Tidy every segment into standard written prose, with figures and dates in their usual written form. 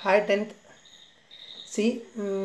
Hi 10th. See,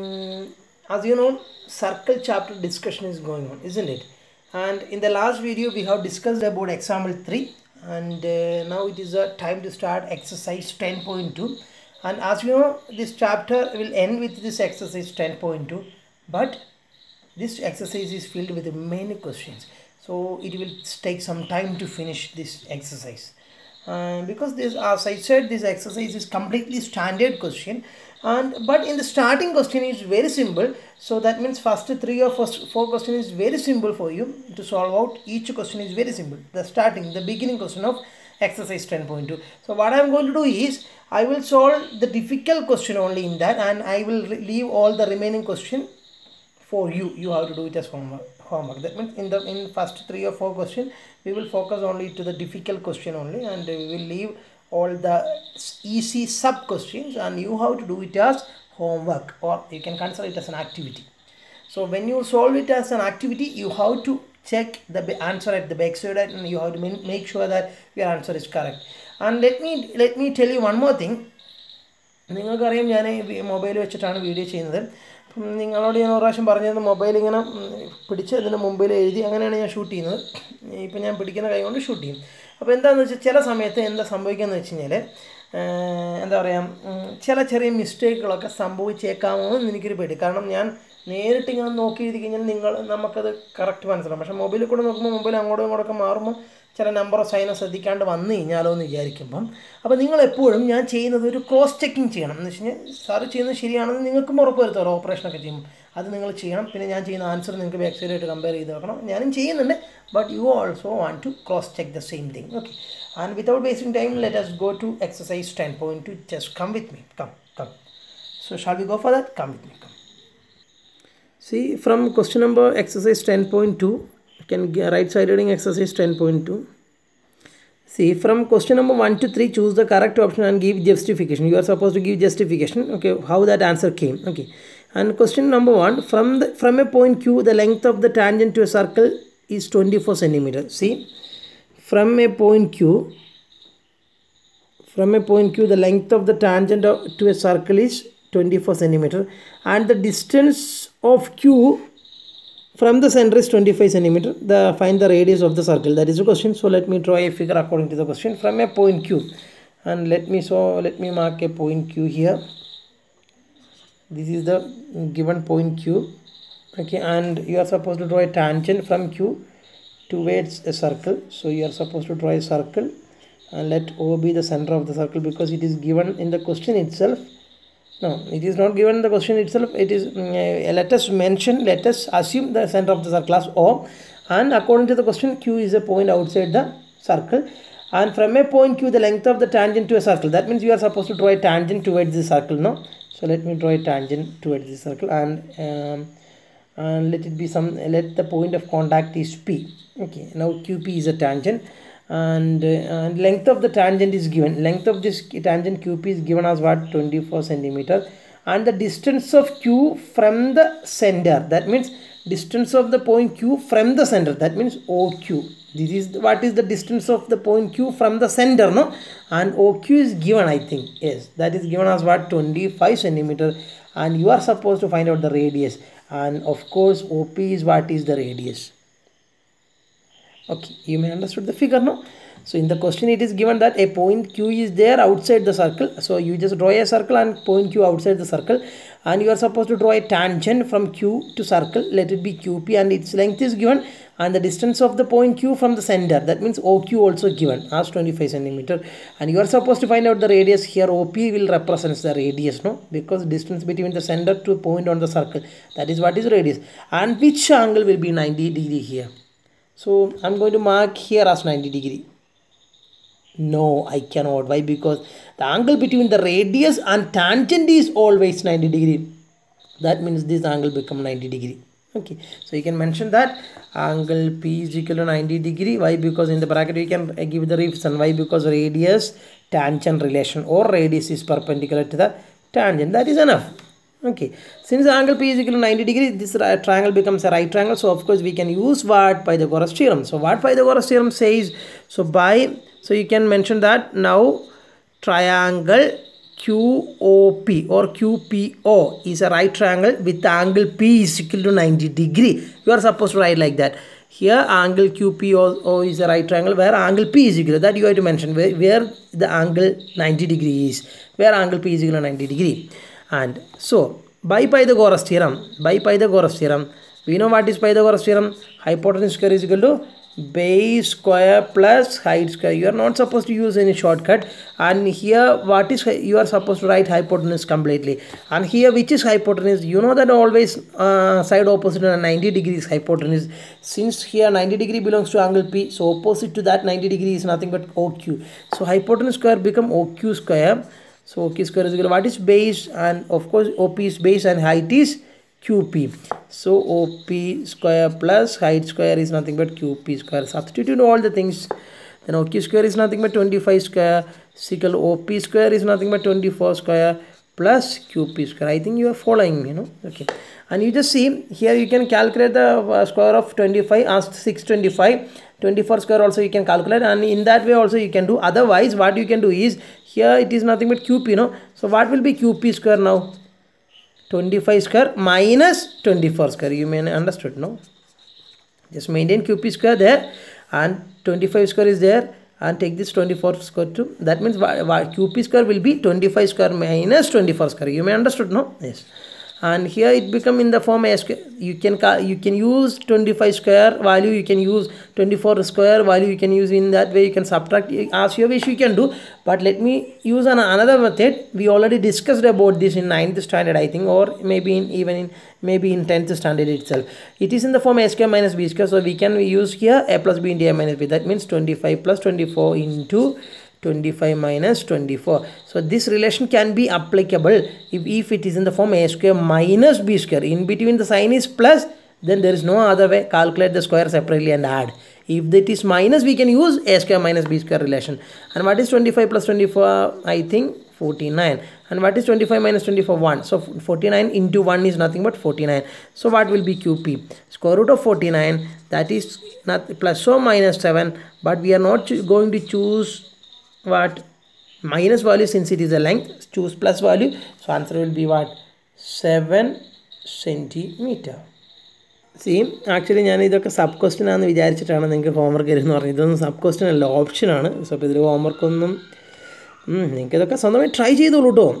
as you know, circle chapter discussion is going on, isn't it? And in the last video, we have discussed about example 3, and now it is time to start exercise 10.2. And as you know, this chapter will end with this exercise 10.2, but this exercise is filled with many questions, so it will take some time to finish this exercise. Because this, as I said, this exercise is completely standard question, and but in the starting question is very simple. So that means first 3 or first 4 question is very simple for you to solve out. Each question is very simple. The beginning question of exercise 10.2. So what I am going to do is I will solve the difficult question only in that, and I will leave all the remaining question for you. You have to do it as homework. That means in first 3 or 4 questions we will focus only to the difficult question only, and we will leave all the easy sub questions, and you have to do it as homework, or you can consider it as an activity. So when you solve it as an activity, you have to check the answer at the back side, and you have to make sure that your answer is correct. And let me tell you one more thing. നിങ്ങൾക്കറിയാം, ഞാൻ mobile വെച്ചിട്ടാണ് video ചെയ്യുന്നത്. അപ്പം നിങ്ങളോട് ഞാൻ ഒരു പ്രാവശ്യം പറഞ്ഞത് മൊബൈൽ ഇങ്ങനെ പിടിച്ച് അതിന് മുമ്പിൽ എഴുതി അങ്ങനെയാണ് ഞാൻ ഷൂട്ട് ചെയ്യുന്നത്. ഇപ്പം ഞാൻ പിടിക്കുന്ന കൈ കൊണ്ട് ഷൂട്ട് ചെയ്യും. അപ്പോൾ എന്താണെന്ന് വെച്ചാൽ ചില സമയത്ത് എന്താ സംഭവിക്കുകയെന്ന് വെച്ച് കഴിഞ്ഞാൽ, എന്താ പറയുക, ചെറിയ മിസ്റ്റേക്കുകളൊക്കെ സംഭവിച്ചേക്കാമോ എന്ന് എനിക്കൊരു പേടി. കാരണം ഞാൻ നേരിട്ട് ഇങ്ങനെ നോക്കി എഴുതി കഴിഞ്ഞാൽ നമുക്കത് കറക്റ്റ് മനസ്സിലാവും. പക്ഷേ മൊബൈലിൽ കൂടെ നോക്കുമ്പോൾ മൊബൈൽ അങ്ങോട്ടും ഇങ്ങോട്ടൊക്കെ മാറുമ്പോൾ ചില നമ്പറോ സൈനോ ശ്രദ്ധിക്കാണ്ട് വന്നു കഴിഞ്ഞാലോ എന്ന് വിചാരിക്കുമ്പം, അപ്പോൾ നിങ്ങളെപ്പോഴും ഞാൻ ചെയ്യുന്നത് ഒരു ക്രോസ് ചെക്കിങ് ചെയ്യണം. എന്ന് വെച്ച് കഴിഞ്ഞാൽ സാറ് ചെയ്യുന്നത് ശരിയാണെന്ന് നിങ്ങൾക്കും ഉറപ്പ് വരുത്തുമല്ലോ. ഓപ്പറേഷനൊക്കെ ചെയ്യുമ്പോൾ അത് നിങ്ങൾ ചെയ്യണം. പിന്നെ ഞാൻ ചെയ്യുന്ന ആൻസർ നിങ്ങൾക്ക് ബാക്ക് സൈഡായിട്ട് കമ്പയർ ചെയ്ത് നോക്കണം. ഞാനും ചെയ്യുന്നുണ്ട്, but you also want to cross check the same thing. Okay, and without wasting time let us go to exercise 10.2. just come with me. Come. So shall we go for that? Come with me. Come. See, from question number exercise 10.2, can right side reading exercise 10.2. See, from question number 1 to 3, choose the correct option and give justification. You are supposed to give justification, okay, how that answer came. Okay, and question number 1, from a point Q, the length of the tangent to a circle is 24 centimeter. See, from a point Q, the length of the tangent to a circle is 24 centimeter, and the distance of Q from the center is 25 centimeter. Find the radius of the circle. That is the question. So let me draw a figure according to the question. From a point Q, and let me mark a point Q here. This is the given point Q. Okay, and you are supposed to draw a tangent from Q towards a circle. So you are supposed to draw a circle, and let O be the center of the circle, because it is given in the question itself. No, it is not given in the question itself. It is let us assume the center of the circle as O, and according to the question, Q is a point outside the circle, and from a point Q, the length of the tangent to a circle. That means you are supposed to draw a tangent towards the circle. No, so let me draw a tangent towards the circle, and let it be let the point of contact is P. Okay, now QP is a tangent, and length of the tangent is given. Length of this tangent QP is given as what? 24 centimeter, and the distance of Q from the center, that means distance of the point Q from the center, that means OQ. This is what is the distance of the point Q from the center, no? And OQ is given, I think, yes, that is given as what? 25 centimeter, and you are supposed to find out the radius, and of course OP is what is the radius. Okay, you may understood the figure, no? So in the question it is given that a point Q is there outside the circle. So you just draw a circle and point Q outside the circle, and you are supposed to draw a tangent from Q to circle. Let it be QP, and its length is given, and the distance of the point Q from the center, that means OQ, also given as 25 centimeter, and you are supposed to find out the radius. Here OP will represent the radius, no? Because distance between the center to point on the circle, that is what is radius. And which angle will be 90 degree here? So I'm going to mark here as 90 degree. No, I cannot. Why? Because the angle between the radius and tangent is always 90 degree. That means this angle become 90 degree. Okay, so you can mention that angle P is equal to 90 degree. Why? Because in the bracket we can give the reason. Why? Because radius tangent relation, or radius is perpendicular to the tangent. That is enough. Okay, since the angle P is equal to 90 degree, this triangle becomes a right triangle. So of course we can use what? Pythagoras theorem. So what Pythagoras theorem says? So you can mention that now triangle QOP or QPO is a right triangle with angle P is equal to 90 degree. You are supposed to write like that. Here angle QPO is a right triangle where angle P is equal to that. You have to mention where the angle 90 degree is, where angle P is equal to 90 degree. And so by Pythagoras theorem, we know what is Pythagoras theorem. Hypotenuse square is equal to base square plus height square. You are not supposed to use any shortcut. And here what is, you are supposed to write hypotenuse completely. And here which is hypotenuse, you know that always side opposite on 90 degrees hypotenuse. Since here 90 degree belongs to angle P, so opposite to that 90 degree is nothing but OQ. So hypotenuse square become OQ square. So OQ square is equal to what is base, and of course OP is base and height is QP. So OP square plus height square is nothing but QP square. Substitute all the things. Then OQ square is nothing but 25 square. Equal OP square is nothing but 24 square plus QP square. I think you are following me, no? Okay. And you just see here you can calculate the square of 25 as 625. 24 square also you can calculate, and in that way also you can do. Otherwise what you can do is, here it is nothing but QP, no? So what will be QP square now? 25 square minus 24 square. You may understood, no? Just maintain QP square there, and 25 square is there, and take this 24 square too. That means QP square will be 25 square minus 24 square. You may understood, no? Yes. And here it become in the form A square. You can use 25 square value, you can use 24 square value, you can use in that way. You can subtract as you wish, you can do. But let me use another method. We already discussed about this in 9th standard, I think, or maybe in 10th standard itself. It is in the form A square minus B square. So we can use here A plus B into A minus B. That means 25 plus 24 into 25 minus 24. So this relation can be applicable if it is in the form A square minus B square. In between the sign is plus, then there is no other way. Calculate the square separately and add. If that is minus, we can use A square minus B square relation. And what is 25 plus 24? I think 49. And what is 25 minus 24? 1. So 49 into 1 is nothing but 49. So what will be QP? Square root of 49, that is not plus or minus 7. But we are not going to choose what minus value, since it is a length. Choose plus value. So answer will be what? 7 centimeter. See, actually ഞാൻ ഇതൊക്കെ sub question ആണെന്ന് വിചാരിച്ചിട്ടാണ് നിങ്ങൾക്ക് homework തരുമെന്ന് പറഞ്ഞത്. ഇതൊന്നും sub question അല്ല, ഓപ്ഷനാണ്. സോ അപ്പോൾ ഇതിൽ ഹോംവർക്കൊന്നും നിങ്ങൾക്ക് ഇതൊക്കെ സ്വന്തമായി ട്രൈ ചെയ്തോളൂ കേട്ടോ.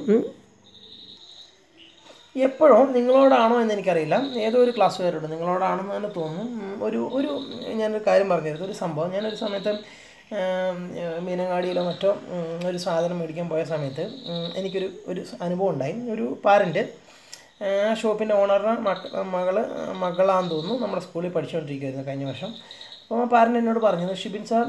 എപ്പോഴും നിങ്ങളോടാണോ എന്ന് എനിക്കറിയില്ല, ഏതോ ഒരു ക്ലാസ്സുകാരോട് നിങ്ങളോടാണെന്ന് തന്നെ തോന്നുന്നു. ഞാനൊരു കാര്യം പറഞ്ഞിരുന്നു, ഒരു സംഭവം. ഞാനൊരു സമയത്ത് മീനങ്ങാടിയിലോ മറ്റോ ഒരു സാധനം മേടിക്കാൻ പോയ സമയത്ത് എനിക്കൊരു അനുഭവം ഉണ്ടായി. ഒരു പാരൻറ്റ് ഷോപ്പിൻ്റെ ഓണറുടെ മകളാണെന്ന് തോന്നുന്നു, നമ്മുടെ സ്കൂളിൽ പഠിച്ചുകൊണ്ടിരിക്കുകയായിരുന്നു കഴിഞ്ഞ വർഷം. അപ്പോൾ ആ പാരൻറ്റ് എന്നോട് പറഞ്ഞത്, ഷിബിൻ സാർ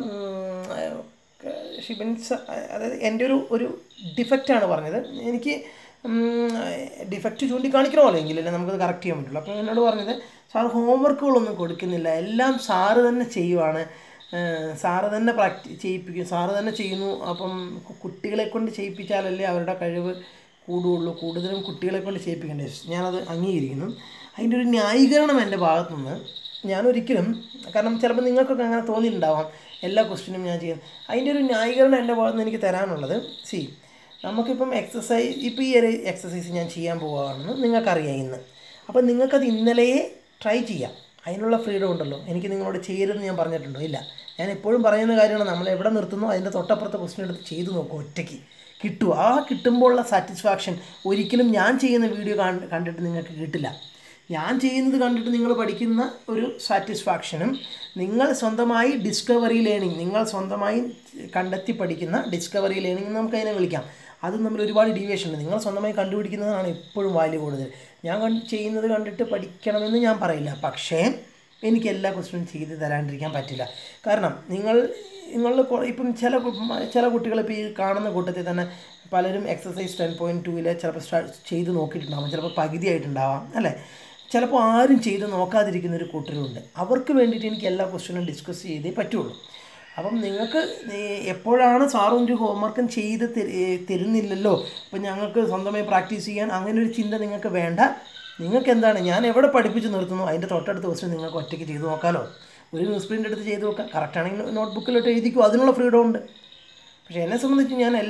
അതായത് എൻ്റെ ഒരു ഡിഫക്റ്റാണ് പറഞ്ഞത്. എനിക്ക് ഡിഫക്റ്റ് ചൂണ്ടിക്കാണിക്കണമല്ലോ, എങ്കിലല്ലേ നമുക്കത് കറക്റ്റ് ചെയ്യാൻ പറ്റുള്ളൂ. അപ്പോൾ എന്നോട് പറഞ്ഞത്, സാർ ഹോംവർക്കുകളൊന്നും കൊടുക്കുന്നില്ല, എല്ലാം സാറ് തന്നെ ചെയ്യുവാണ്, സാറ് തന്നെ ചെയ്യിപ്പിക്കും, സാറ് തന്നെ ചെയ്യുന്നു. അപ്പം കുട്ടികളെ കൊണ്ട് ചെയ്യിപ്പിച്ചാലല്ലേ അവരുടെ കഴിവ് കൂടുകയുള്ളൂ, കൂടുതലും കുട്ടികളെ കൊണ്ട് ചെയ്യിപ്പിക്കേണ്ടത്. ഞാനത് അംഗീകരിക്കുന്നു. അതിൻ്റെ ഒരു ന്യായീകരണം എൻ്റെ ഭാഗത്തുനിന്ന് ഞാനൊരിക്കലും, കാരണം ചിലപ്പോൾ നിങ്ങൾക്കൊക്കെ അങ്ങനെ തോന്നിയിട്ടുണ്ടാവാം എല്ലാ ക്വസ്റ്റ്യനും ഞാൻ ചെയ്യുന്നത്. അതിൻ്റെ ഒരു ന്യായീകരണം എൻ്റെ ഭാഗത്തുനിന്ന് എനിക്ക് തരാനുള്ളത്, നമുക്കിപ്പം എക്സസൈസ്, ഇപ്പോൾ ഈ ഒരു എക്സസൈസ് ഞാൻ ചെയ്യാൻ പോവുകയാണെന്ന് നിങ്ങൾക്കറിയാം ഇന്ന്. അപ്പം നിങ്ങൾക്കത് ഇന്നലെയേ ട്രൈ ചെയ്യാം, അതിനുള്ള ഫ്രീഡം ഉണ്ടല്ലോ. എനിക്ക് നിങ്ങളോട് ചെയ്യരുതെന്ന് ഞാൻ പറഞ്ഞിട്ടുണ്ടോ? ഇല്ല. ഞാൻ എപ്പോഴും പറയുന്ന കാര്യമാണ്, നമ്മൾ എവിടെ നിർത്തുന്നോ അതിൻ്റെ തൊട്ടപ്പുറത്തെ ക്വസ്റ്റ്യൻ എടുത്ത് ചെയ്ത് നോക്കും, ഒറ്റയ്ക്ക് കിട്ടുമോ? ആ കിട്ടുമ്പോഴുള്ള സാറ്റിസ്ഫാക്ഷൻ ഒരിക്കലും ഞാൻ ചെയ്യുന്ന വീഡിയോ കണ്ടിട്ട് നിങ്ങൾക്ക് കിട്ടില്ല. ഞാൻ ചെയ്യുന്നത് കണ്ടിട്ട് നിങ്ങൾ പഠിക്കുന്ന ഒരു സാറ്റിസ്ഫാക്ഷനും, നിങ്ങൾ സ്വന്തമായി ഡിസ്കവറി ലേണിംഗ്, നിങ്ങൾ സ്വന്തമായി കണ്ടെത്തി പഠിക്കുന്ന ഡിസ്കവറി ലേണിംഗ് നമുക്കതിനെ വിളിക്കാം. അതും തമ്മിൽ ഒരുപാട് ഡീവിയേഷൻ ഉണ്ട്. നിങ്ങൾ സ്വന്തമായി കണ്ടുപിടിക്കുന്നതാണ് എപ്പോഴും വാല്യൂ കൂടുതൽ. ഞാൻ ചെയ്യുന്നത് കണ്ടിട്ട് പഠിക്കണമെന്ന് ഞാൻ പറയില്ല, പക്ഷേ എനിക്ക് എല്ലാ ക്വസ്റ്റ്യനും ചെയ്ത് തരാണ്ടിരിക്കാൻ പറ്റില്ല. കാരണം നിങ്ങൾ ഇപ്പം ചില കുട്ടികൾ ഇപ്പോൾ ഈ കാണുന്ന കൂട്ടത്തിൽ തന്നെ പലരും എക്സസൈസ് 10.2 ചിലപ്പോൾ ചെയ്ത് നോക്കിയിട്ടുണ്ടാവാം, ചിലപ്പോൾ പകുതിയായിട്ടുണ്ടാവാം, അല്ലേ? ചിലപ്പോൾ ആരും ചെയ്ത് നോക്കാതിരിക്കുന്നൊരു കൂട്ടരുണ്ട്. അവർക്ക് വേണ്ടിയിട്ട് എനിക്ക് എല്ലാ ക്വസ്റ്റ്യനും ഡിസ്കസ് ചെയ്തേ പറ്റുള്ളൂ. അപ്പം നിങ്ങൾക്ക് എപ്പോഴാണ് സാറും ഒരു ഹോംവർക്കും ചെയ്ത് തരുന്നില്ലല്ലോ, അപ്പം ഞങ്ങൾക്ക് സ്വന്തമായി പ്രാക്ടീസ് ചെയ്യാൻ അങ്ങനെ ഒരു ചിന്ത നിങ്ങൾക്ക് വേണ്ട. നിങ്ങൾക്ക് എന്താണ്, ഞാൻ എവിടെ പഠിപ്പിച്ച് നിർത്തുന്നു അതിൻ്റെ തൊട്ടടുത്ത ക്വസ്റ്റ്യൻ നിങ്ങൾക്ക് ഒറ്റയ്ക്ക് ചെയ്ത് നോക്കാമല്ലോ. ഒരു ന്യൂസ് പ്രിൻ്റ് എടുത്ത് ചെയ്ത് നോക്കാം, കറക്റ്റാണെങ്കിൽ നോട്ട്ബുക്കിലോട്ട് എഴുതിക്കും, അതിനുള്ള ഫ്രീഡം ഉണ്ട്. പക്ഷേ എന്നെ സംബന്ധിച്ച് ഞാൻ എല്ലാം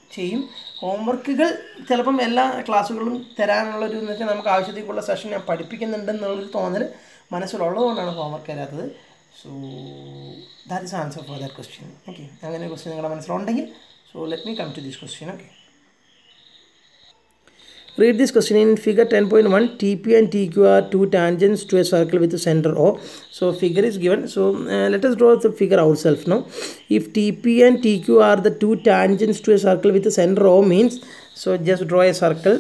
ചെയ്യും. ഹോംവർക്കുകൾ ചിലപ്പം എല്ലാ ക്ലാസ്സുകളും തരാനുള്ളൊരു എന്ന് വെച്ചാൽ നമുക്ക് ആവശ്യത്തേക്കുള്ള സെഷൻ ഞാൻ പഠിപ്പിക്കുന്നുണ്ടെന്നുള്ളൊരു തോന്നൽ മനസ്സിലുള്ളതുകൊണ്ടാണ് ഹോംവർക്ക് തരാത്തത്. So that is answer for that question. Okay, അങ്ങനെ ഒരു ക്വസ്റ്റ്യൻ നിങ്ങളുടെ മനസ്സിലുണ്ടെങ്കിൽ so let me come to this question. Okay, read this question in figure 10.1. TP and TQ are two tangents to a circle with a center O. So figure is given. So let us draw the figure ourselves now. If TP and TQ are the two tangents to a circle with a center O means, so just draw a circle.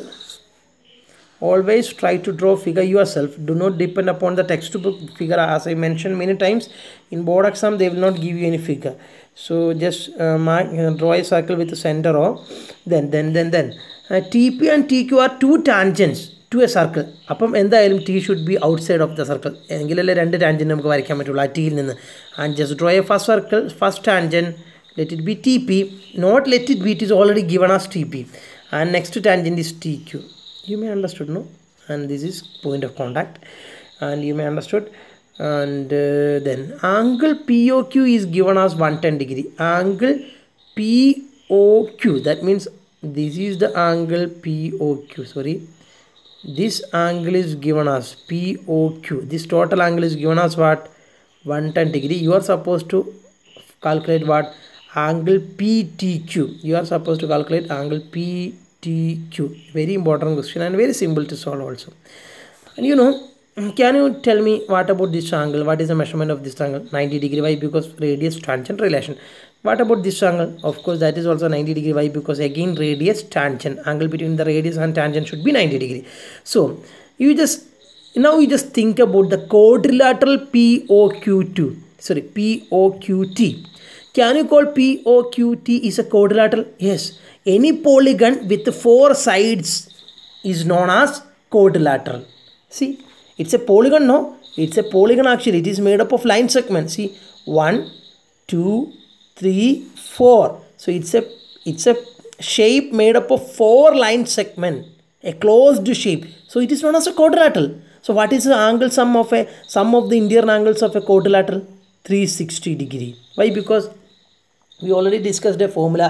Always try to draw figure yourself. Do not depend upon the textbook figure. As I mentioned many times, in board exam they will not give you any figure. So just draw a circle with a center O. Then TP and TQ are two tangents to a circle. അപ്പം എന്തായാലും T should be outside of the circle. എങ്കിലല്ലേ രണ്ട് tangent നമുക്ക് വരയ്ക്കാൻ പറ്റുള്ളൂ ആ Tയിൽ നിന്ന്. And just draw a first circle, first tangent, let it be TP. Not let it be, it is already given as TP. And next tangent is TQ. You may understood, no? And this is point of contact. And you may understood. And then angle POQ is given as 110 degree. Angle POQ, that means this is the angle POQ. Sorry, this angle is given as POQ. This total angle is given as what? 110 degree. You are supposed to calculate what? Angle PTQ. You are supposed to calculate angle PTQ. Very important question and very simple to solve also. And you know, can you tell me what about this angle? What is the measurement of this angle? 90 degree. Why? Because radius tangent relation. What about this angle? Of course that is also 90 degree. Why? Because again radius tangent, angle between the radius and tangent should be 90 degree. So you just think about the quadrilateral POQT. Sorry, POQT. Can you call POQT is a quadrilateral? Yes. Any polygon with 4 sides is known as quadrilateral. See, it's a polygon, no? It's a polygon actually. It is made up of line segments. See, 1, 2, 3, 4. So it's a shape made up of 4 line segment, a closed shape. So it is known as a quadrilateral. So what is the angle sum of the interior angles of a quadrilateral? 360 degree. Why? Because we already discussed a formula.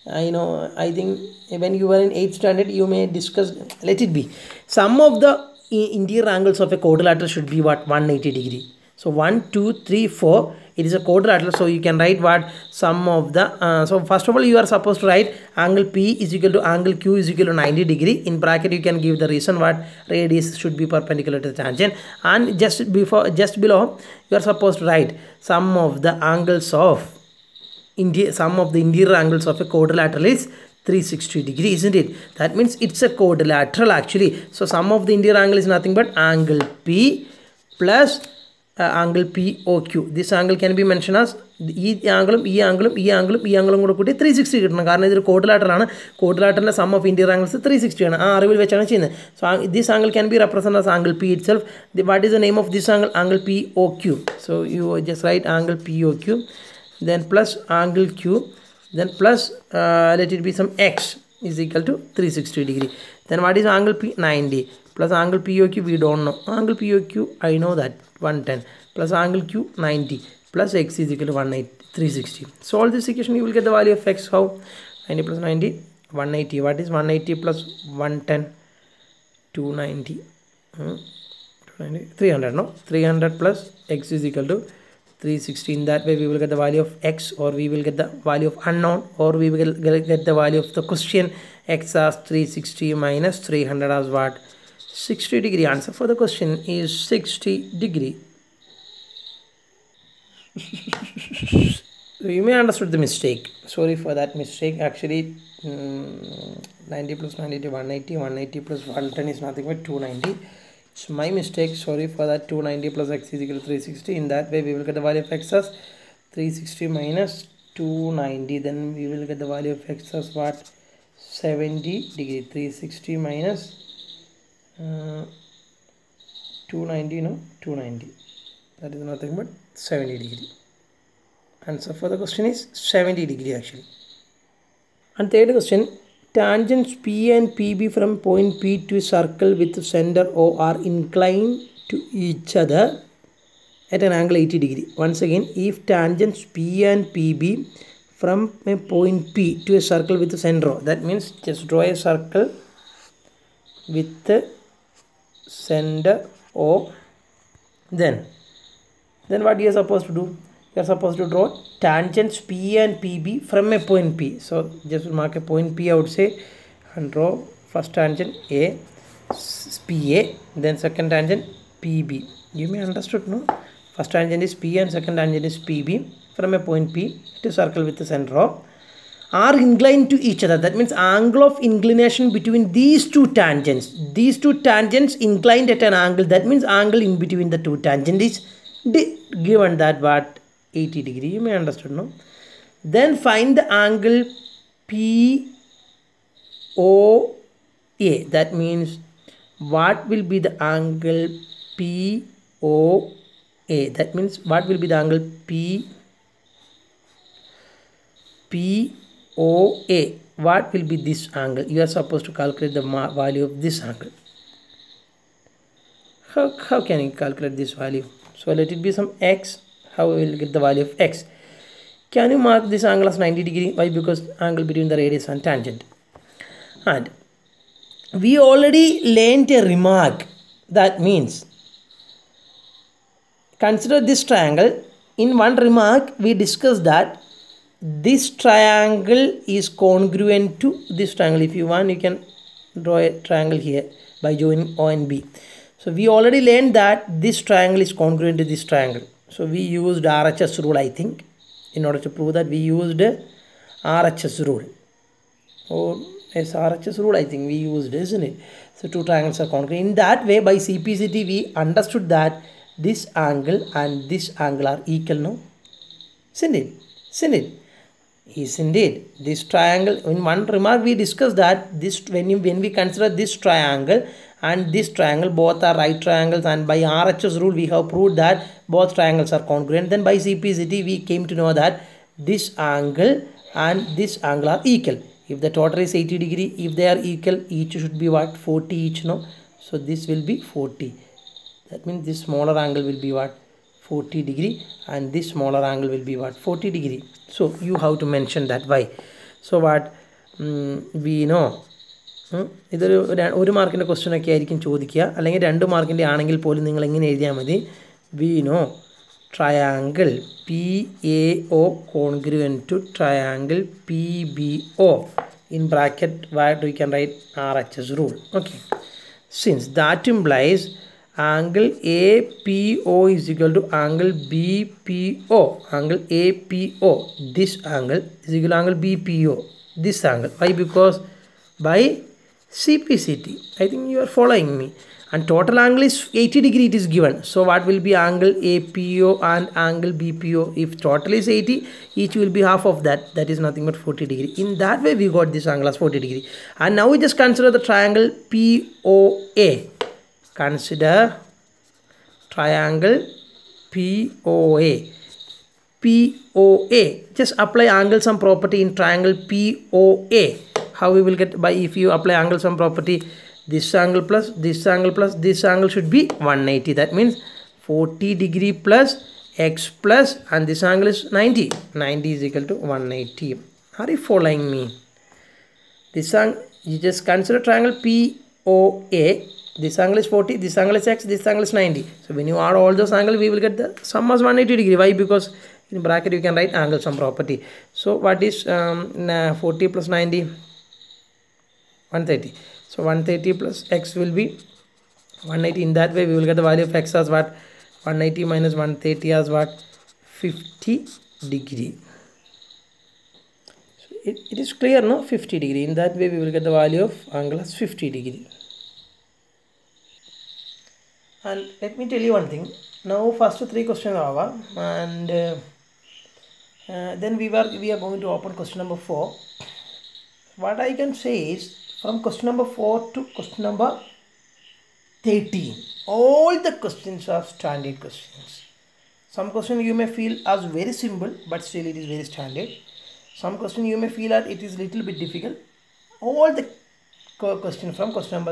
I think when you were in 8th standard you may discuss. Let it be. Sum of the interior angles of a quadrilateral should be what? 180 degree. So 1, 2, 3, 4. It is a quadrilateral. So you can write what? Sum of the so first of all you are supposed to write angle P is equal to angle Q is equal to 90 degree. In bracket you can give the reason what? Radius should be perpendicular to the tangent. And just below you are supposed to write sum of the angles of interior angles of a quadrilateral is 360 degree, isn't it? That means it's a quadrilateral actually. So sum of the interior angle is nothing but angle P plus angle POQ. This angle can be mentioned as ഈ ആംഗിളും ഈ ആംഗിളും കൂടെ കൂട്ടി 360 കിട്ടണം. കാരണം ഇതൊരു കോഡിലാറ്ററാണ്. കോഡിലാറ്ററിൻ്റെ സം ഓഫ് ഇന്റീരിയർ ആംഗിൾസ് 360 ആണ്. ആ അറിവിൽ വെച്ചാണ് ചെയ്യുന്നത്. So this angle can be represent as angle P itself. What is the name of this angle? Angle POQ. So you just write angle POQ, then plus angle Q, then plus let it be some x is equal to 360 degree. Then what is angle P? 90 plus angle POQ we don't know. Angle POQ I know that 110 plus angle Q 90 plus x is equal to 180 360. Solve this equation, you will get the value of x. How? 90 plus 90 180. What is 180 plus 110? 290. 300. No, 300 plus x is equal to 360. In that way we will get the value of x, or we will get the value of unknown, or we will get the value of the question. X as 360 minus 300 as what? 60 degree. Answer for the question is 60 degree. So you may understood the mistake. Sorry for that mistake. Actually 90 plus 90 to 180. 180 plus 110 is nothing but 290. It's my mistake. Sorry for that. 290 plus x is equal to 360. In that way we will get the value of x as 360 minus 290. Then we will get the value of x as what? 70 degree. 360 minus 290. No, 290. That is nothing but 70 degree. Answer for the question is 70 degree actually. And third question, tangents P and PB from point P to a circle with center O are inclined to each other at an angle 80 degree. Once again, if tangents P and PB from a point P to a circle with the center O. That means just draw a circle with the center O. Then what you are supposed to do? You are supposed to draw tangents P and PB from a point P. So just mark a point P outside and draw first tangent A, PA, then second tangent PB. You may understood, no? First tangent is P and second tangent is PB from a point P to circle with the center O are inclined to each other. That means angle of inclination between these two tangents. These two tangents inclined at an angle. That means angle in between the two tangents is given that what 80 degree. You may understand, no? Then find the angle POA. That means what will be the angle POA? That means what will be the angle POA? What will be this angle? You are supposed to calculate the value of this angle. How can you calculate this value? So let it be some x. How we will get the value of x? Can you mark this angle as 90 degree? Why? Because angle between the radius and tangent. And we already learned a remark. That means consider this triangle. In one remark we discussed that this triangle is congruent to this triangle. If you want, you can draw a triangle here by joining O and B. So we already learned that this triangle is congruent to this triangle. So we used RHS rule, I think. In order to prove that, we used RHS rule. Or yes, RHS rule I think we used, isn't it? So two triangles are congruent. In that way, by CPCT we understood that this angle and this angle are equal, no? Isn't it? Isn't it? Yes, indeed. This triangle, in one remark we discussed that this when we consider this triangle and this triangle, both are right triangles, and by RHS rule we have proved that both triangles are congruent. Then by CPCT we came to know that this angle and this angle are equal. If the total is 80 degree, if they are equal, each should be what? 40 each, no? So this will be 40. That means this smaller angle will be what? 40 degree, and this smaller angle will be what? 40 degree. So you have to mention that. Why? So what we know. ഇതൊരു ഒരു മാർക്കിൻ്റെ question ഒക്കെ ആയിരിക്കും ചോദിക്കുക, അല്ലെങ്കിൽ 2 മാർക്കിൻ്റെ ആണെങ്കിൽ പോലും നിങ്ങൾ എങ്ങനെ എഴുതിയാൽ മതി? We know triangle PAO congruent to triangle PBO. In bracket what we can write? RHS rule. Okay. Since that implies angle APO is equal to angle BPO. Angle APO, this angle is equal to angle BPO, this angle. Why? Because by CPCT, I think you are following me. And total angle is 80 degree, it is given. So what will be angle APO and angle BPO? If total is 80, each will be half of that. That is nothing but 40 degree. In that way we got this angle as 40 degree. And now we just consider the triangle POA. Consider triangle POA. POA. Just apply angle sum property in triangle POA. How we will get? By if you apply angle sum property, this angle plus this angle plus this angle should be 180. That means 40 degree plus x plus, and this angle is 90. 90 is equal to 180. Are you following me? This angle, you just consider triangle POA. This angle is 40, this angle is x, this angle is 90. So when you add all those angles, we will get the sum as 180 degree. Why? Because in bracket you can write angle sum property. So what is 40 plus 90? 130. So 130 plus x will be 180. In that way we will get the value of x as what? 180 minus 130 as what? 50 degree. So it is clear, no? 50 degree. In that way we will get the value of angle as 50 degree. And let me tell you one thing. Now first 3 questions are over, and then we are going to open question number 4. What I can say is, from question number 4 to question number 13, all the questions are standard questions. Some questions you may feel as very simple, but still it is very standard. Some question you may feel that it is little bit difficult. All the questions from question number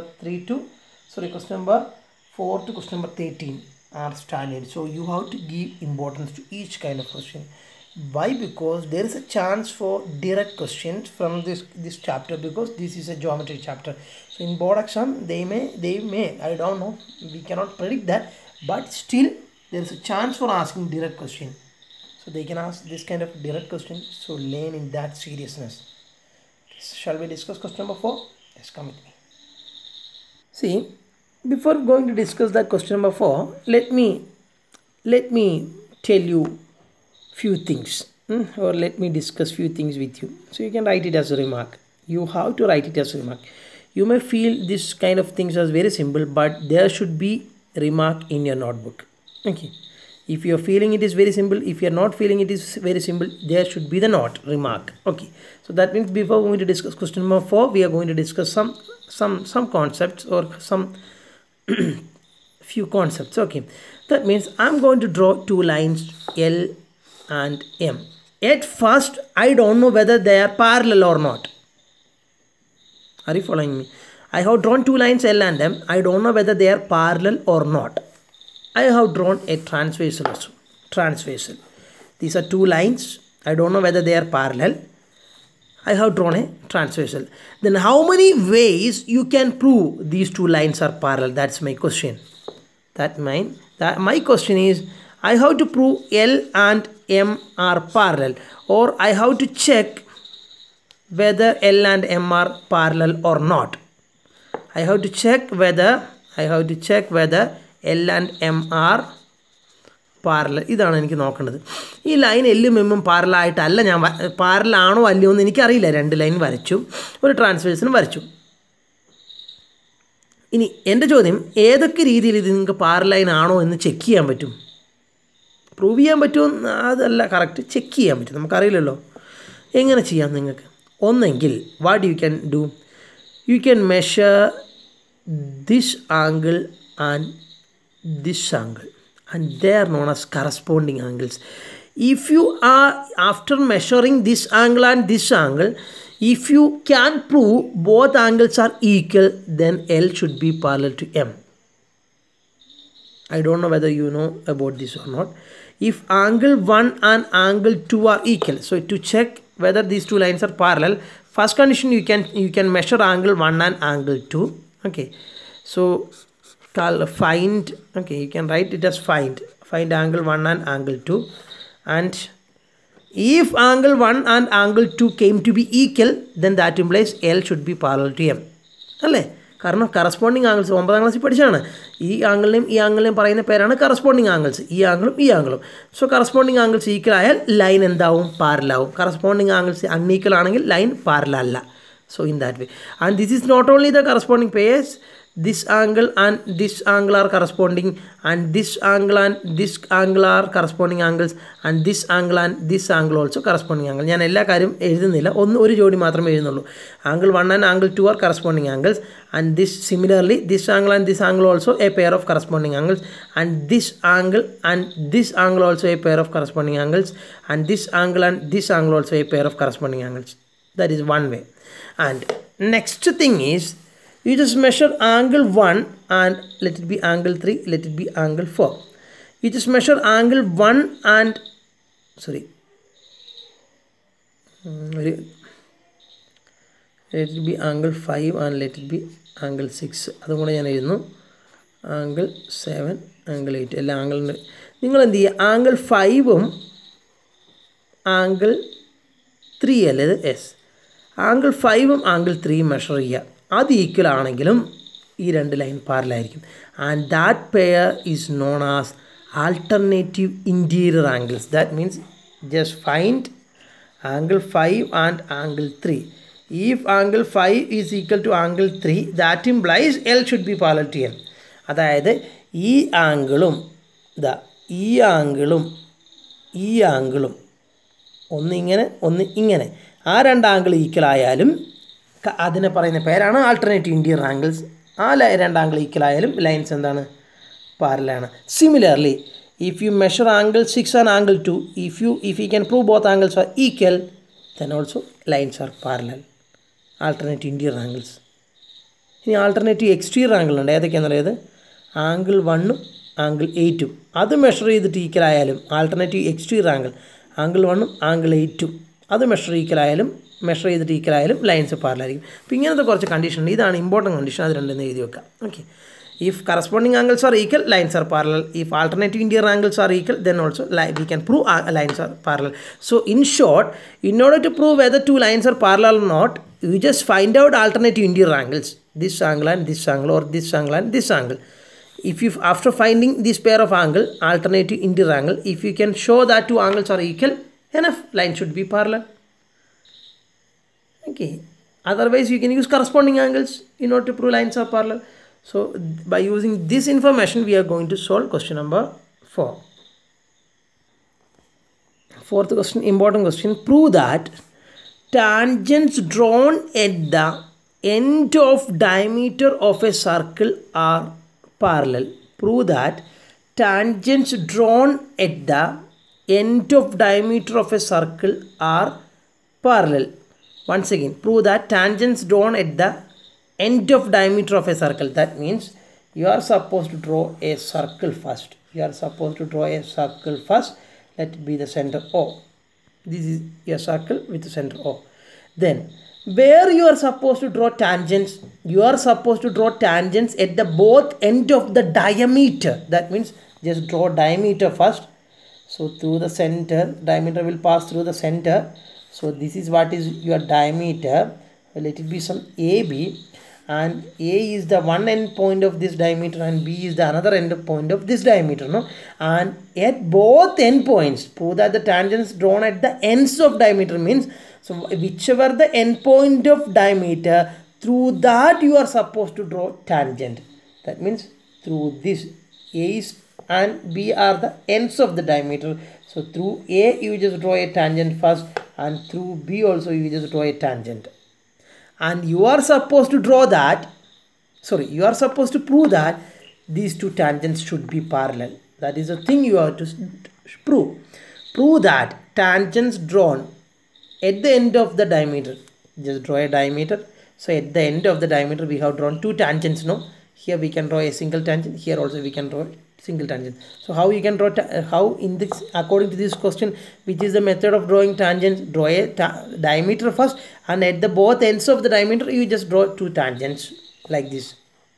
4 to question number 13 are standard. So you have to give importance to each kind of question. Why? Because there is a chance for direct questions from this chapter, because this is a geometry chapter. So in board exam they may I don't know, we cannot predict that, but still there is a chance for asking direct question. So they can ask this kind of direct question, so learn in that seriousness. Shall we discuss question number 4? Yes, come with me. See, before going to discuss that question number 4, let me tell you few things, or let me discuss few things with you. So you can write it as a remark. You have to write it as a remark. You may feel this kind of things as very simple, but there should be a remark in your notebook. Okay. If you are feeling it is very simple, if you are not feeling it is very simple, there should be the note remark. Okay. So that means before going to discuss question number 4, we are going to discuss some concepts or some few concepts. Okay. That means I'm going to draw two lines L and M. At first, I don't know whether they are parallel or not. Are you following me? I have drawn two lines L and M. I don't know whether they are parallel or not. I have drawn a transversal also. Transversal. These are two lines. I don't know whether they are parallel. I have drawn a transversal. Then how many ways you can prove these two lines are parallel? That's my question. My question is, I have to prove L and M are parallel, or I have to check whether L and M are parallel or not. I have to check whether L and M are parallel. ഇതാണ് എനിക്ക് നോക്കേണ്ടത്. ഈ line എല്ലും എമ്മും പാരലായിട്ടല്ല ഞാൻ പാരലാണോ അല്ലയോ എന്ന് എനിക്കറിയില്ല. രണ്ട് ലൈൻ വരച്ചു, ഒരു ട്രാൻസ്വേഴ്സിനും വരച്ചു. ഇനി എൻ്റെ ചോദ്യം, ഏതൊക്കെ രീതിയിൽ ഇത് നിങ്ങൾക്ക് പാരലൈൻ ആണോ എന്ന് ചെക്ക് ചെയ്യാൻ പറ്റും? പ്രൂവ് ചെയ്യാൻ പറ്റുമോ? അതല്ല കറക്റ്റ്, ചെക്ക് ചെയ്യാൻ പറ്റും. നമുക്കറിയില്ലല്ലോ. എങ്ങനെ ചെയ്യാം നിങ്ങൾക്ക്? ഒന്നെങ്കിൽ what you can do, you can measure this angle and this angle, and they are known as corresponding angles. If you are, after measuring this angle and this angle, if you can prove both angles are equal, then L should be parallel to M. I don't know whether you know about this or not. If angle 1 and angle 2 are equal, so to check whether these two lines are parallel, first condition you can measure angle 1 and angle 2. Okay, so find, okay, you can write it as find angle 1 and angle 2, and if angle 1 and angle 2 came to be equal, then that implies L should be parallel to M. അല്ലേ? കാരണം corresponding angles 9ാം ക്ലാസ്സിൽ പഠിച്ചാണ്. ഈ ആംഗിളിനെയും പറയുന്ന പേരാണ് corresponding angles. ഈ ആംഗിളും. So corresponding angles equal ആയാൽ ലൈൻ എന്താവും? പാരലാവും. കറസ്പോണ്ടിങ് ആംഗിൾസ് അൺഈക്വൽ ആണെങ്കിൽ ലൈൻ പാരലല്ല. So in that way, and this is not only the corresponding pairs, this angle and this angle are corresponding, and this angle and this angle are corresponding angles, and this angle and this angle also corresponding angle. ഞാൻ എല്ലാ കാര്യം എഴുതുന്നില്ല, ഒരു ജോഡി മാത്രമേ എഴുതുന്നുള്ളൂ. Angle 1 and angle 2 are corresponding angles, and this similarly this angle and this angle also a pair of corresponding angles, and this angle and this angle also a pair of corresponding angles, and this angle and this angle also a pair of corresponding angles. That is one way. And next thing is, you just measure angle 1 and let it be angle 3, let it be angle 4. You just measure angle 1 and let it be angle 5 and let it be angle 6. അതും കൂടെ ഞാൻ എഴുതുന്നു. angle 7, angle 8 എല്ലാ ആംഗിളിൻ്റെ നിങ്ങൾ എന്ത് ചെയ്യുക? angle 5ഉം angle 3 അല്ലേ? Yes, angle 5ഉം ആംഗിൾ 3ഉം മെഷർ ചെയ്യുക. അത് ഈക്വൽ ആണെങ്കിലും ഈ രണ്ട് ലൈൻ പാരലായിരിക്കും. And that pair is known as alternative interior angles. That means just find angle 5 and angle 3. If angle 5 is equal to angle 3, that implies L should be parallel to M. അതായത് ഈ ആംഗിളും ഈ ആംഗിളും ഒന്നിങ്ങനെ ഒന്ന് ഇങ്ങനെ, ആ രണ്ട് ആംഗിൾ ഈക്വൽ ആയാലും അതിനെ പറയുന്ന പേരാണ് ആൾട്ടർനേറ്റീവ് ഇൻറ്റീരിയർ ആംഗിൾസ്. ആ രണ്ട് ആംഗിൾ ഈക്വൽ ആയാലും ലൈൻസ് എന്താണ്? പാരലാണ്. Similarly if you measure angle 6 and angle 2, if you can prove both angles are equal, then also lines are parallel. Alternative interior angles. ഇനി ആൾട്ടർനേറ്റീവ് എക്സ്റ്റീരിയർ ആംഗിൾ ഉണ്ട്. ഏതൊക്കെയാണെന്ന് അറിയാതെ angle 1ഉം ആംഗിൾ 8ഉം അത് മെഷർ ചെയ്തിട്ട് ഈക്വൽ ആയാലും ആൾട്ടർനേറ്റീവ് എക്സ്റ്റീരിയർ ആംഗിൾ, ആംഗിൾ 1ഉം ആംഗിൾ 8ഉം അത് മെഷർ ഈക്വലായാലും മെഷർ ചെയ്തിട്ട് ഈക്വലായാലും ലൈൻസ് പാരലായിരിക്കും. അപ്പോൾ ഇങ്ങനത്തെ കുറച്ച് കണ്ടീഷൻ ഉണ്ട്. ഇതാണ് ഇമ്പോർട്ടൻറ്റ് കണ്ടീഷൻ. അത് രണ്ടെന്ന് എഴുതി വെക്കാം. Okay. If corresponding angles are equal, lines are parallel. If alternative interior angles are equal, then also we can prove lines are parallel. So in short, in order to prove whether two lines are parallel or not, you just find out alternative interior angles. This angle and this angle, or this angle and this angle. If you, after finding this pair of angle, alternative interior angle, if you can show that two angles are equal, enough, line should be parallel. Okay. Otherwise, you can use corresponding angles in order to prove lines are parallel. So by using this information, we are going to solve question number 4. Fourth question, important question. Prove that tangents drawn at the end of diameter of a circle are parallel. Prove that tangents drawn at the end of diameter of a circle are parallel. Once again, prove that tangents drawn at the end of diameter of a circle. That means you are supposed to draw a circle first. You are supposed to draw a circle first. Let it be the center O. This is your circle with the center O. Then where you are supposed to draw tangents, you are supposed to draw tangents at the both end of the diameter. That means just draw diameter first. So through the center, diameter will pass through the center. So this is what is your diameter. Let it be some AB, and A is the one end point of this diameter and B is the another end point of this diameter, no? And at both end points, prove that the tangents drawn at the ends of diameter means, so whichever the end point of diameter, through that you are supposed to draw tangent. That means through this A is and B are the ends of the diameter. So through A you just draw a tangent first, and through B also you just draw a tangent. And you are supposed to draw that, sorry, you are supposed to prove that these two tangents should be parallel. That is the thing you have to prove. Prove that tangents drawn at the end of the diameter, just draw a diameter. So at the end of the diameter we have drawn two tangents, no? Here we can draw a single tangent, here also we can draw a single tangent. So how you can draw, how in this, according to this question, which is the method of drawing tangents, draw a diameter first, and at the both ends of the diameter you just draw two tangents like this.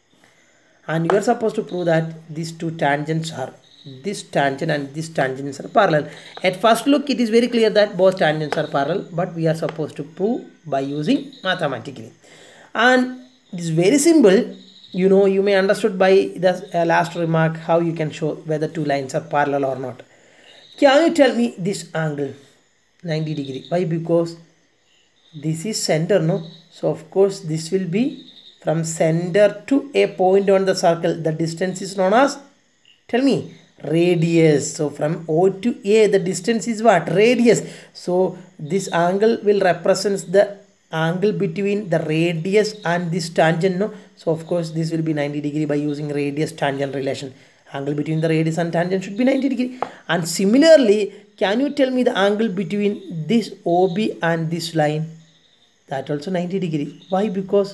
And you are supposed to prove that these two tangents are, this tangent and this tangents are parallel. At first look it is very clear that both tangents are parallel, but we are supposed to prove by using mathematically. And it is very simple. You know, you may understood by the last remark how you can show whether two lines are parallel or not. Can you tell me this angle 90 degree? Why? Because this is center, no? So of course this will be from center to a point on the circle. The distance is known as, tell me, radius. So from O to A the distance is what? Radius. So this angle will represent the angle between the radius and this tangent, no? So of course this will be 90 degree by using radius tangent relation. Angle between the radius and tangent should be 90 degree. And similarly, can you tell me the angle between this OB and this line? That also 90 degree. Why? Because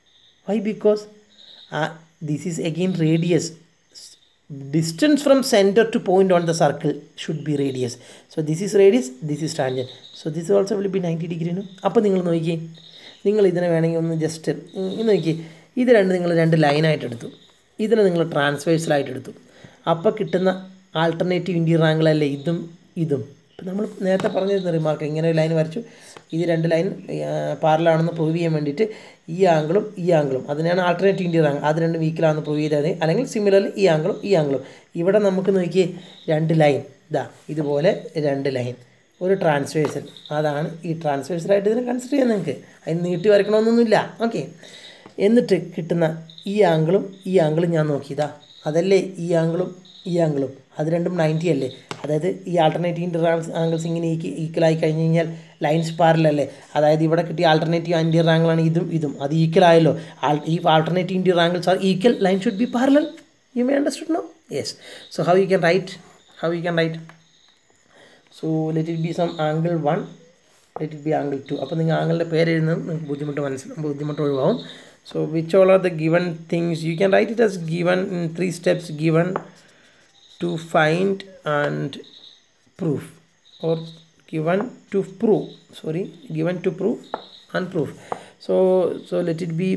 this is again radius. Distance from center to point on the circle should be radius. So this is radius, this is tangent. So this also will be 90 degree, no? അപ്പോൾ നിങ്ങൾ നോക്കിയേ, നിങ്ങൾ ഇതിനെ വേണമെങ്കിൽ ഒന്ന് just നോക്കിയേ, ഇത് നിങ്ങൾ രണ്ട് ലൈനായിട്ട് എടുത്തു, ഇതിനെ നിങ്ങൾ ട്രാൻസ്വേഴ്സലായിട്ട് എടുത്തു. അപ്പോൾ കിട്ടുന്ന ആൾട്ടർനേറ്റീവ് ഇൻറ്റീരിയർ ആംഗിൾ അല്ലേ ഇതും ഇതും. ഇപ്പം നമ്മൾ നേരത്തെ പറഞ്ഞിരുന്ന റിമാർക്ക്, ഇങ്ങനെ ഒരു ലൈൻ വരച്ചു, ഇത് രണ്ട് ലൈൻ പാരലാണെന്ന് പ്രൂവ് ചെയ്യാൻ വേണ്ടിയിട്ട് ഈ ആംഗിളും അതിനാണ് ആൾട്ടർനേറ്റീവ് ഇൻറ്റീരിയർ ആംഗിൾ, അത് രണ്ടും ഈക്വലാണെന്ന് പ്രൂവ് ചെയ്താൽ മതി. അല്ലെങ്കിൽ സിമിലർലി ഈ ആംഗിളും ഇവിടെ നമുക്ക് നോക്കിയേ രണ്ട് ലൈൻ, ഇതാ ഇതുപോലെ രണ്ട് ലൈൻ, ഒരു ട്രാൻസ്വേഴ്സൽ. അതാണ് ഈ ട്രാൻസ്വേഴ്സലായിട്ട് ഇതിനെ കൺസിഡർ ചെയ്യാൻ നിങ്ങൾക്ക്. അതിന് നീട്ടി വരയ്ക്കണമെന്നൊന്നുമില്ല. ഓക്കെ. എന്നിട്ട് കിട്ടുന്ന ഈ ആംഗിളും ഞാൻ നോക്കിയതാ, അതല്ലേ ഈ ആംഗിളും അത് രണ്ടും 90 അല്ലേ. അതായത് ഈ ആൾട്ടർനേറ്റീവ് ഇൻറ്റീരിയർ ആംഗിൾസ് ഇങ്ങനെ ഈക്വലായി കഴിഞ്ഞ് കഴിഞ്ഞാൽ ലൈൻസ് പാരലൽ അല്ലേ. അതായത് ഇവിടെ കിട്ടിയ ആൾട്ടർനേറ്റീവ് ഇൻറ്റീരിയർ ആംഗിളാണ് ഇതും, അത് ഈക്വൽ ആയല്ലോ. ഈ alternative interior angles are equal, line should be parallel. You may understood now? Yes. So how you can write? So let it be some angle 1, let it be angle 2. അപ്പോൾ നിങ്ങൾ ആംഗിളിൻ്റെ പേര് എഴുതുന്നത് നിങ്ങൾക്ക് ബുദ്ധിമുട്ട് ഒഴിവാകും. So which all are the given things? You can write it as given in 3 steps, given, to find and proof, or given to prove, given to prove and prove. So let it be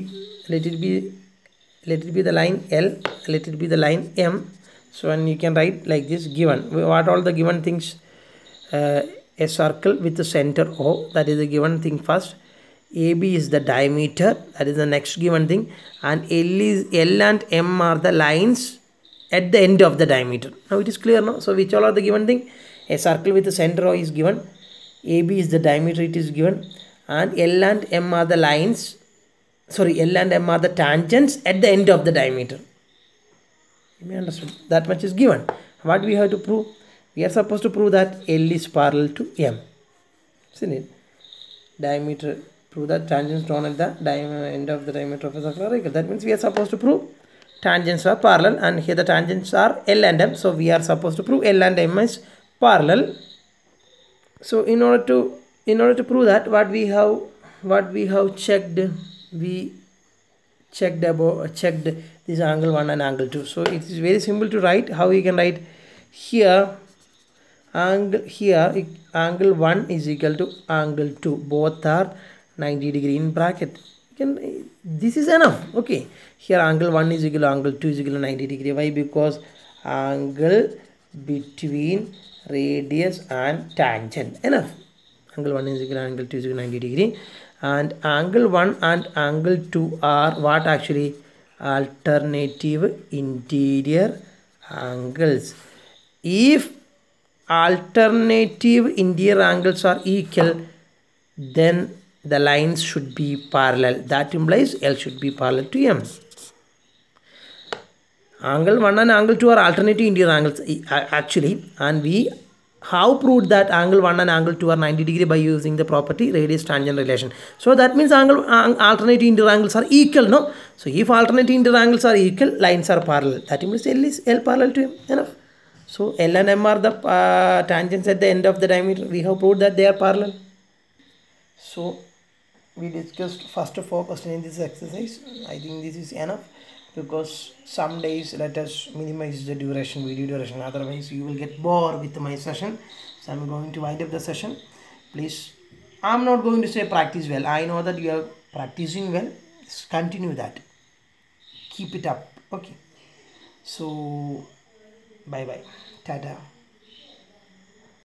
the line L, let it be the line M. So and you can write like this: given what all the given things, a circle with the center O, that is the given thing first. AB is the diameter, that is the next given thing, and L and M are the lines at the end of the diameter. Now it is clear now. So which all are the given thing? A circle with the center O is given, AB is the diameter, it is given, and L and M are the lines, L and M are the tangents at the end of the diameter. You may understand, that much is given. What we have to prove? We are supposed to prove that L is parallel to M, isn't it? Diameter, prove that tangents drawn at the end of the diameter of a circular rectangle. That means we are supposed to prove tangents are parallel, and here the tangents are L and M. So we are supposed to prove L and M is parallel. So in order to prove that, what we have checked, we checked this angle 1 and angle 2. So it is very simple to write. How we can write? Here angle 1 is equal to angle 2, both are 90 degree in bracket. This is enough. Okay, here angle 1 is equal to angle 2 is equal to 90 degree. Why? Because angle between radius and tangent, enough. Angle 1 is equal to angle 2 is equal to 90 degree, and angle 1 and angle 2 are what? Actually alternative interior angles. If alternative interior angles are equal, then the lines should be parallel. That implies L should be parallel to M. Angle 1 and angle 2 are alternative interior angles actually, and we have proved that angle 1 and angle 2 are 90 degree by using the property radius tangent relation. So that means alternative interior angles are equal, no? So if alternative interior angles are equal, lines are parallel. That means L is parallel to M, enough. So L and M are the tangents at the end of the diameter. We have proved that they are parallel. So we discussed first 4 questions in this exercise. I think this is enough, because some days let us minimize the video duration, otherwise you will get bored with my session. So I'm going to wind up the session. Please, I'm not going to say practice well. I know that you are practicing well. Just continue that, keep it up. Okay, so bye bye, tata.